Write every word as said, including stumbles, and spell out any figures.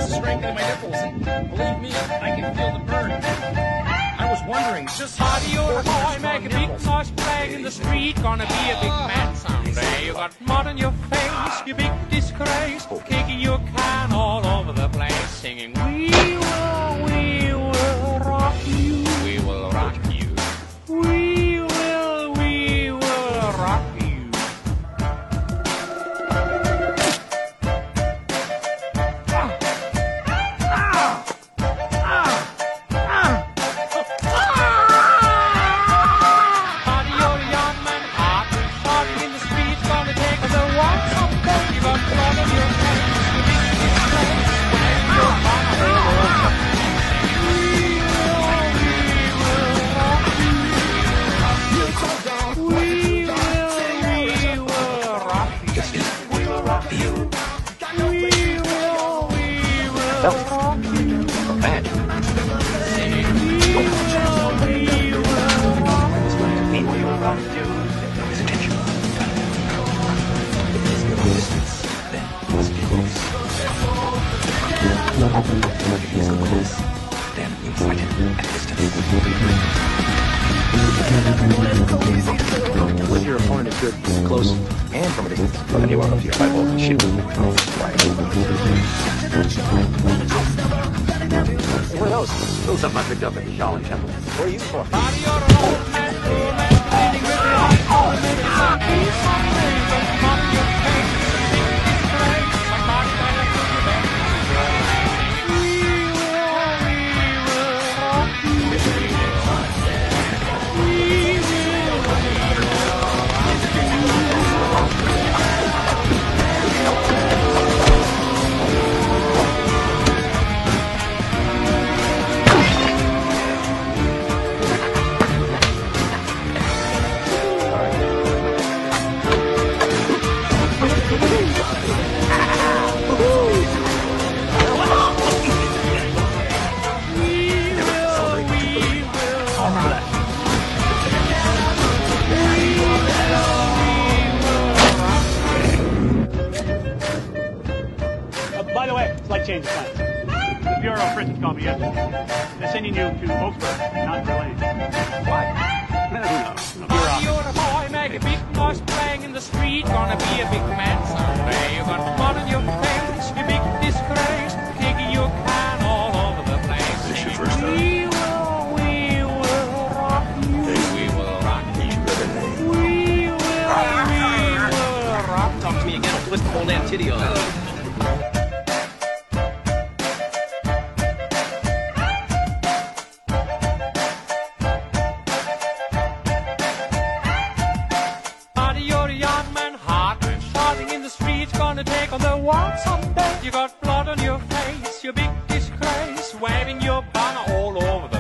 is strengthening my nipples, and believe me, I can feel the burn. I was wondering, just how Party or boy, make a big noise playing in the street. Gonna be a big man someday. You got mud on your face, you big disgrace. Kicking your can all over the place, singing, we will, we will rock you. We will rock you. We will, we will rock you. Ah. Ah. Ah. Ah. If your opponent is good close and from a distance, then you walk up to your five volt and shoot. Right. What are those? A little something I picked up at the Shaolin Temple. What are you for? By the way, slight change of plans. The Bureau of Prisons called me yesterday. They're sending you to Volkswagen, not Berlin. Why? No, who knows? No, Party or boy, make a big noise playing in the street. Gonna be a big man someday. You got mud on your face, you big disgrace. Kicking your can all over the place. This is your first time. We will, we will rock you. We will rock you. We will, we will rock you. Talk to me again, I'll twist the whole damn titty on it. Gonna take on the walk someday. You got blood on your face, you big disgrace, waving your banner all over the